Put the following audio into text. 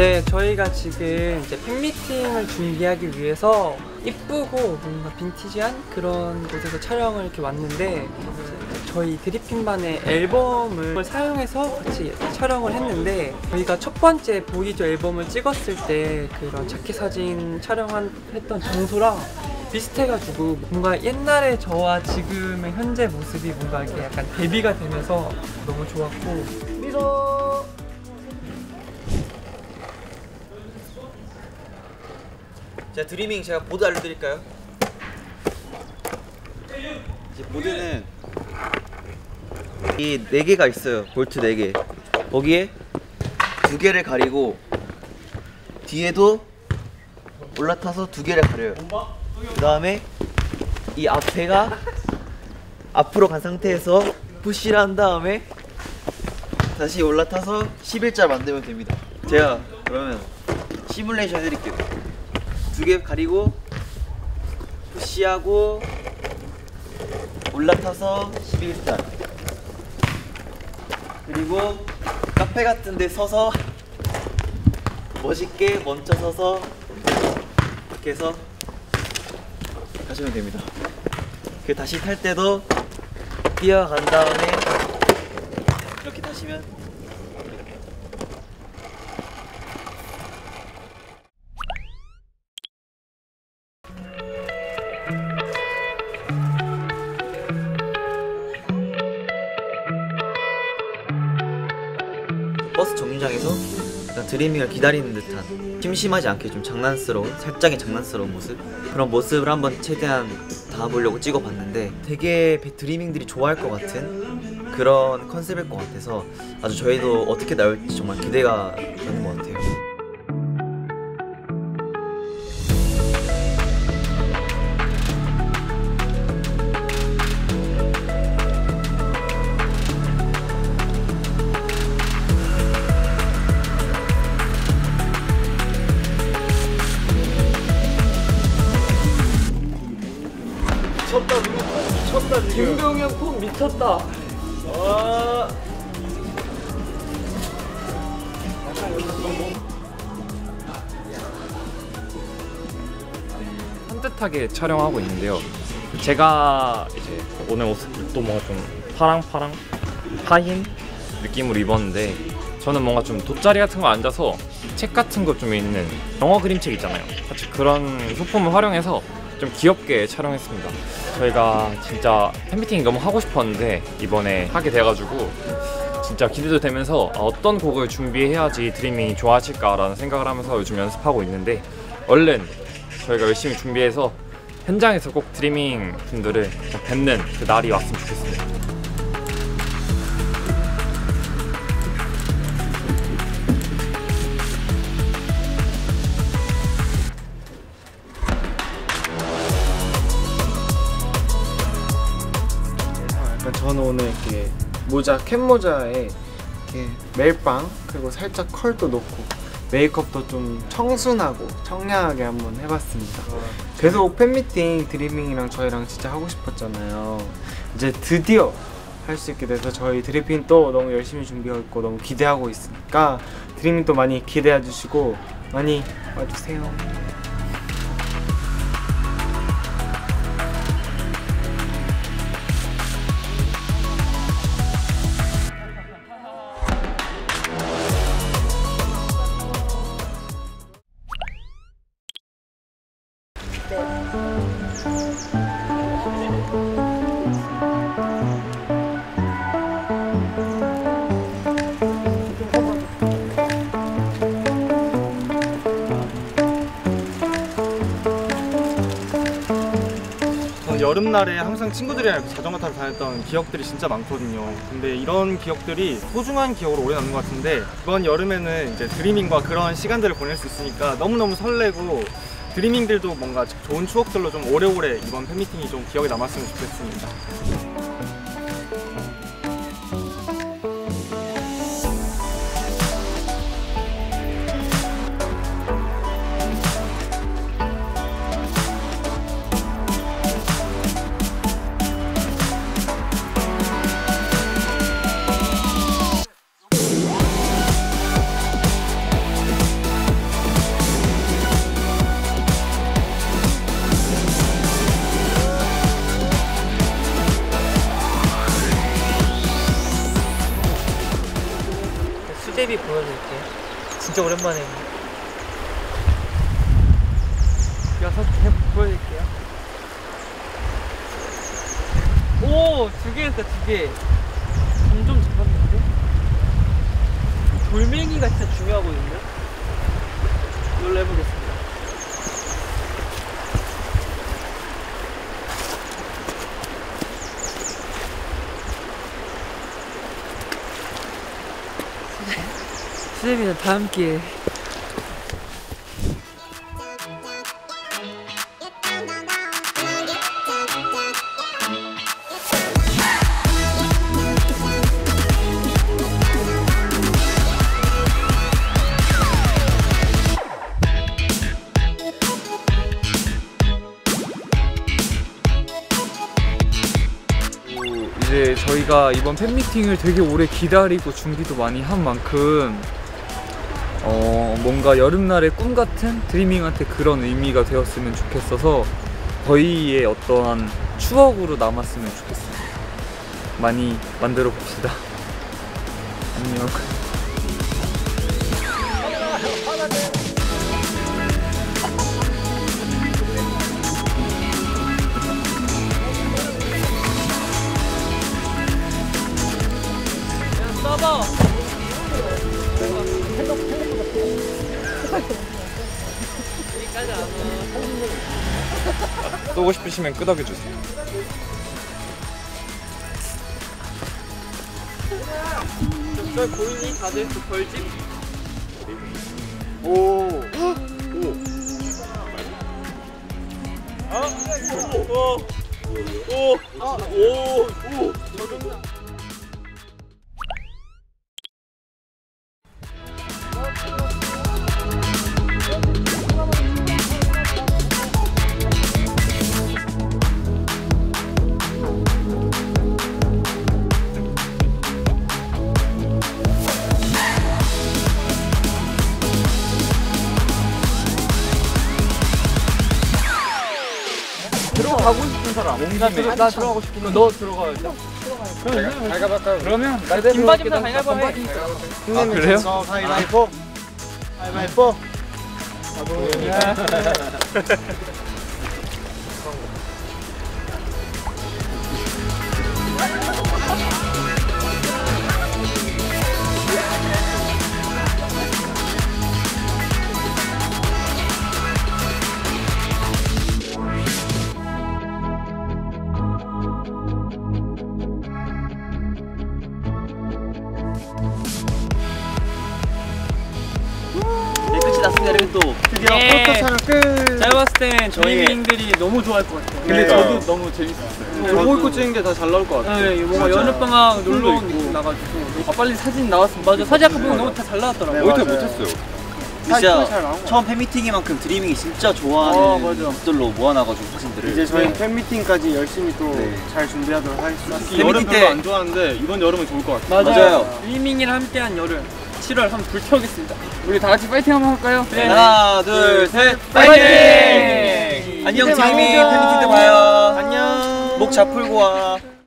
네, 저희가 지금 이제 팬미팅을 준비하기 위해서 이쁘고 뭔가 빈티지한 그런 곳에서 촬영을 이렇게 왔는데, 저희 드리핀만의 앨범을 사용해서 같이 촬영을 했는데, 저희가 첫 번째 보이죠 앨범을 찍었을 때 그런 자켓 사진 촬영했던 장소랑 비슷해가지고 뭔가 옛날의 저와 지금의 현재 모습이 뭔가 이렇게 약간 대비가 되면서 너무 좋았고. 미소. 자, 드리밍 제가 보드 알려드릴까요? 이제 보드는 이 4개가 있어요. 볼트 4개. 거기에 2개를 가리고 뒤에도 올라타서 2개를 가려요. 그 다음에 이 앞에가 앞으로 간 상태에서 푸시를 한 다음에 다시 올라타서 11자 만들면 됩니다. 제가 그러면 시뮬레이션 해드릴게요. 2개 가리고 푸시하고 올라타서 11자, 그리고 카페 같은 데 서서 멋있게 멈춰 서서 이렇게 해서 가시면 됩니다. 그 다시 탈 때도 뛰어간 다음에 이렇게 타시면 버스 정류장에서 약간 드리밍을 기다리는 듯한 심심하지 않게 좀 장난스러운, 살짝의 장난스러운 모습, 그런 모습을 한번 최대한 담아보려고 찍어봤는데 되게 드리밍들이 좋아할 것 같은 그런 컨셉일 것 같아서 아주 저희도 어떻게 나올지 정말 기대가 되는 것 같아요. 미쳤다. 김병현 형 폼 미쳤다. 와. 산뜻하게 촬영하고 있는데요. 제가 이제 오늘 옷도 뭔가 좀 파랑파랑 하흰 느낌으로 입었는데, 저는 뭔가 좀 돗자리 같은 거 앉아서 책 같은 거 좀 있는 영어 그림책 있잖아요. 같이 그런 소품을 활용해서 좀 귀엽게 촬영했습니다. 저희가 진짜 팬미팅이 너무 하고 싶었는데 이번에 하게 돼가지고 진짜 기대도 되면서 어떤 곡을 준비해야지 드리밍이 좋아하실까라는 생각을 하면서 요즘 연습하고 있는데, 얼른 저희가 열심히 준비해서 현장에서 꼭 드리밍 분들을 뵙는 그 날이 왔으면 좋겠습니다. 저는 오늘 이렇게 모자, 캡모자에 이렇게 멜빵, 그리고 살짝 컬도 놓고 메이크업도 좀 청순하고 청량하게 한번 해봤습니다. 계속 팬미팅 드리밍이랑 저희랑 진짜 하고 싶었잖아요. 이제 드디어 할 수 있게 돼서 저희 드리핀 또 너무 열심히 준비하고 있고 너무 기대하고 있으니까 드리밍 또 많이 기대해 주시고 많이 와주세요. 여름날에 항상 친구들이랑 자전거 타러 다녔던 기억들이 진짜 많거든요. 근데 이런 기억들이 소중한 기억으로 오래 남는 것 같은데, 이번 여름에는 이제 드리밍과 그런 시간들을 보낼 수 있으니까 너무너무 설레고, 드리밍들도 뭔가 좋은 추억들로 좀 오래오래 이번 팬미팅이 좀 기억에 남았으면 좋겠습니다. 스텝이 보여드릴게요. 진짜 오랜만에 6개 보여드릴게요. 오! 2개 했다, 2개. 점점 잡았는데? 돌멩이가 진짜 중요하거든요. 이걸로 해보겠습니다. 수제비는 다음 기회에. 이제 저희가 이번 팬미팅을 되게 오래 기다리고 준비도 많이 한 만큼 뭔가 여름날의 꿈 같은 드리밍한테 그런 의미가 되었으면 좋겠어서 저희의 어떠한 추억으로 남았으면 좋겠어요. 많이 만들어 봅시다. 안녕. 써봐. 쏘고 싶으시면 끄덕여 주세요. 저 보이니? 다들 그 벌집? 들어가고 싶은 사람. 몸담이. 나 들어가고 싶으면 너 들어가야죠. 그러면 긴 바지부터 가위바위보 해. 아 그래요? 가위바위보. 가위바위보. 끝이 났습니다. 여러분 또 드디어 포토 촬영 끝. 제가 봤을 땐 저희의- 드리밍들이 너무 좋아할 것 같아요. 근데 저도 너무 재밌었어요. 저거 입고 찍은 게 다 잘 나올 것 같아요. 네, 뭔가 여름방학 놀러 온 느낌 나가지고. 아, 빨리 사진 나왔으면. 맞아, 사진 아까 보면 너무 다 잘 나왔더라고요. 모니터 못했어요. 진짜 잘 나온 거 처음 팬미팅이만큼 드리밍이 진짜 좋아하는 맞아. 것들로 모아놔가지고 사진들을 이제 저희 팬미팅까지 열심히 또 네. 잘 준비하도록 하겠습니다. 여름 별로 안 좋아하는데 이번 여름은 좋을 것 같아요. 맞아요. 드리밍이랑 함께한 여름 7월 한번 불태우겠습니다. 우리 다 같이 파이팅 한번 할까요? 네. 하나, 둘, 셋, 파이팅! 파이팅! 안녕 드리밍 팬미팅 때 봐요. 안녕. 목 잘 풀고 와.